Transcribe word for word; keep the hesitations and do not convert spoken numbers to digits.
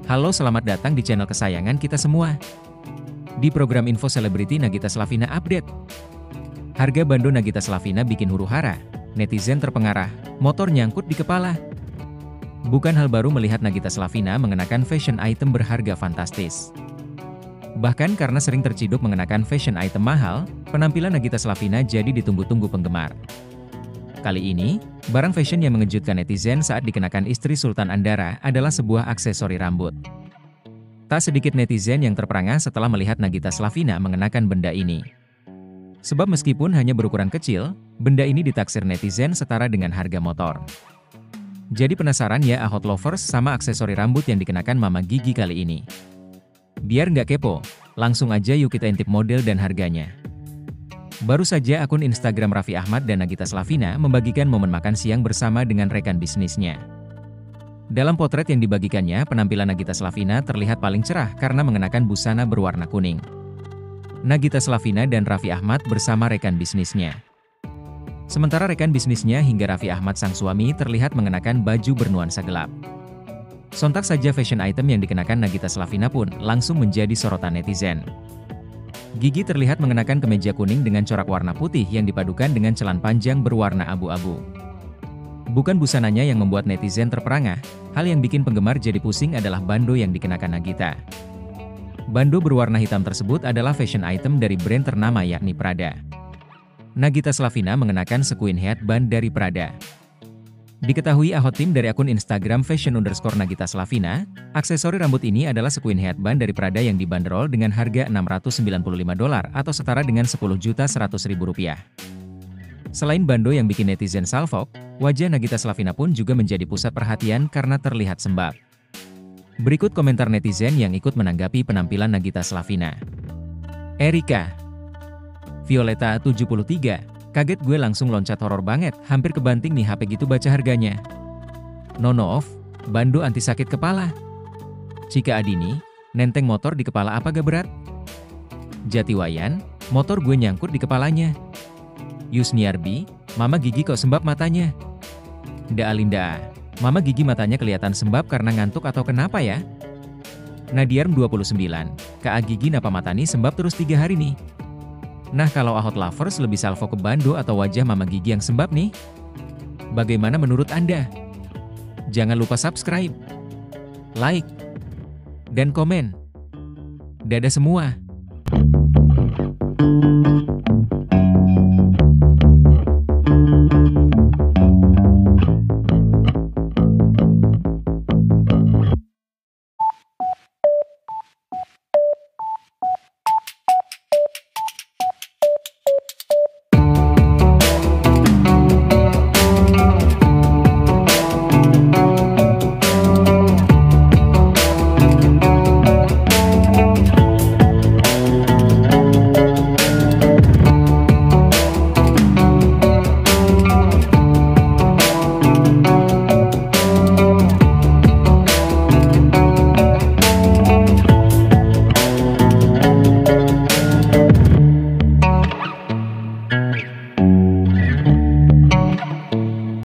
Halo, selamat datang di channel kesayangan kita semua. Di program Info Selebriti Nagita Slavina Update. Harga bando Nagita Slavina bikin huru-hara, netizen terpengarah, motor nyangkut di kepala. Bukan hal baru melihat Nagita Slavina mengenakan fashion item berharga fantastis. Bahkan karena sering terciduk mengenakan fashion item mahal, penampilan Nagita Slavina jadi ditunggu-tunggu penggemar. Kali ini, barang fashion yang mengejutkan netizen saat dikenakan istri Sultan Andara adalah sebuah aksesori rambut. Tak sedikit netizen yang terperangah setelah melihat Nagita Slavina mengenakan benda ini. Sebab meskipun hanya berukuran kecil, benda ini ditaksir netizen setara dengan harga motor. Jadi penasaran ya Ahot Lovers sama aksesori rambut yang dikenakan Mama Gigi kali ini? Biar nggak kepo, langsung aja yuk kita intip model dan harganya. Baru saja akun Instagram Raffi Ahmad dan Nagita Slavina membagikan momen makan siang bersama dengan rekan bisnisnya. Dalam potret yang dibagikannya, penampilan Nagita Slavina terlihat paling cerah karena mengenakan busana berwarna kuning. Nagita Slavina dan Raffi Ahmad bersama rekan bisnisnya. Sementara rekan bisnisnya hingga Raffi Ahmad sang suami terlihat mengenakan baju bernuansa gelap. Sontak saja fashion item yang dikenakan Nagita Slavina pun langsung menjadi sorotan netizen. Gigi terlihat mengenakan kemeja kuning dengan corak warna putih yang dipadukan dengan celan panjang berwarna abu-abu. Bukan busananya yang membuat netizen terperangah, hal yang bikin penggemar jadi pusing adalah bando yang dikenakan Nagita. Bando berwarna hitam tersebut adalah fashion item dari brand ternama yakni Prada. Nagita Slavina mengenakan sekuin headband dari Prada. Diketahui Ahot tim dari akun Instagram fashion underscore Nagita Slavina, aksesori rambut ini adalah sekuin headband dari Prada yang dibanderol dengan harga enam ratus sembilan puluh lima dolar atau setara dengan sepuluh juta seratus ribu rupiah. Selain bando yang bikin netizen salfok, wajah Nagita Slavina pun juga menjadi pusat perhatian karena terlihat sembab. Berikut komentar netizen yang ikut menanggapi penampilan Nagita Slavina. Erika Violeta tujuh puluh tiga, kaget gue langsung loncat horor banget, hampir kebanting nih H P gitu baca harganya. Nonoof, bando anti sakit kepala. Cika Adini, nenteng motor di kepala apa gak berat? Jatiwayan, motor gue nyangkut di kepalanya. Yusniarbi, Mama Gigi kok sembab matanya? Da Alinda, Mama Gigi matanya kelihatan sembab karena ngantuk atau kenapa ya? Nadiarm dua puluh sembilan, Kak Gigi napa matani sembab terus tiga hari nih? Nah, kalau Ahot Lovers lebih salvo ke bando atau wajah Mama Gigi yang sembab nih? Bagaimana menurut Anda? Jangan lupa subscribe, like, dan komen. Dadah semua!